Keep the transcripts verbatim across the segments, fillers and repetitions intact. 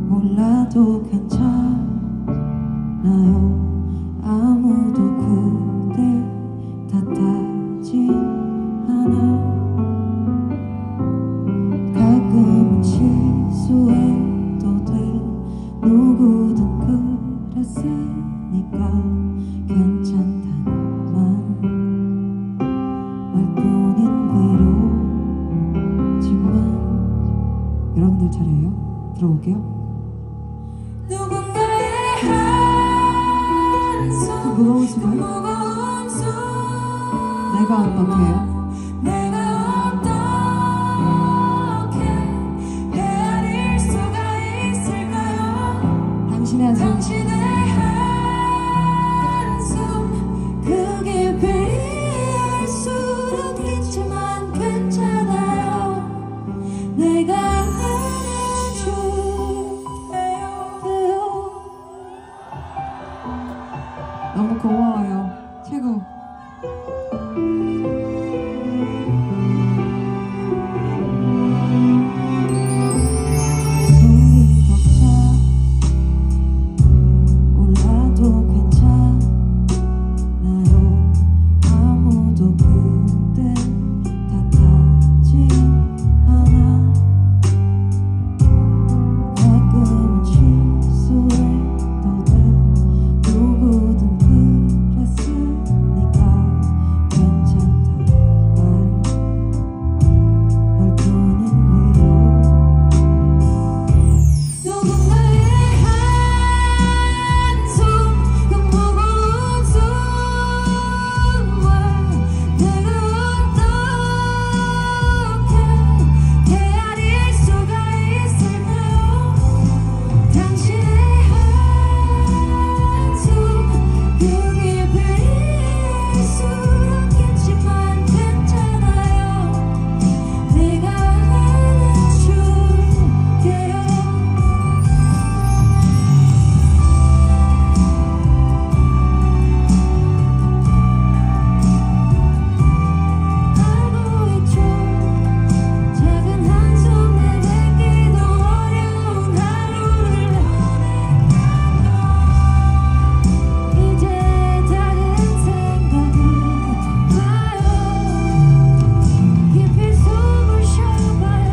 몰라도 괜찮아요. 아무도 그댈 탓하진 않아. 가끔은 실수해도 돼. 누구든 그랬으니까 괜찮다는 말 말뿐인 위로지만. 여러분들 차례예요. 들어볼게요. 누군가의 한숨, 그 무거운 그 숨을 무거운 숨, 내가 어떻게 해요? 내가 어떻게 헤아릴 수가 있을까요? 당신의 한숨. 당신의 한숨, 그게 베리할수록 있지만 괜찮아요. 내가 너무 고마워요. 최고. 손이 벅차 올라도 괜찮아요. 아무도 그댈 탓하지 않아. 가끔은 실수해도 돼. 누구든 그랬으니까 괜찮다는 말 말뿐인 위로. 누군가의 한숨, 그 무거운 숨을 내가 어떻게 헤아릴 수가 있을까요? 당신의 한숨, 그게 베릴수록 있지만 괜찮아요. 내가 안아줄게요. 알고 있죠. 작은 한숨 내뱉기도 어려운 하루를 이제 다른 생각을 봐요. 깊이 숨을 쉬어봐요.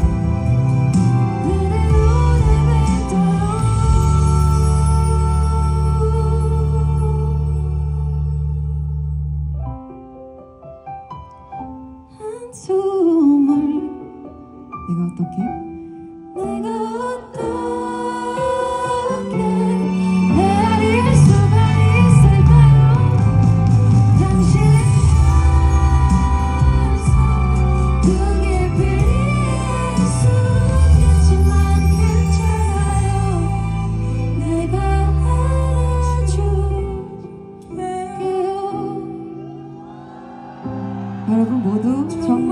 그대로 내뱉어요. 한숨을 내가 어떻게? 내가 어떻게 헤아릴 수가 있을까요? 당신의 한숨, 그게 베릴수록 있지만 괜찮아요. 내가 안아줄게요. 여러분 모두 정말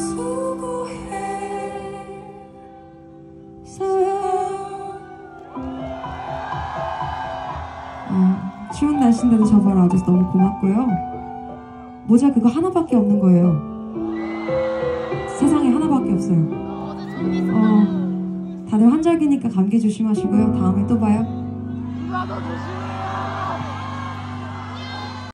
수고했어요. 어, 추운 날씨인데도 저 보러 와줘서 너무 고맙고요. 모자 그거 하나밖에 없는 거예요. 세상에 하나밖에 없어요. 어, 다들 환절기니까 감기 조심하시고요. 다음에 또 봐요. 나도 조심해.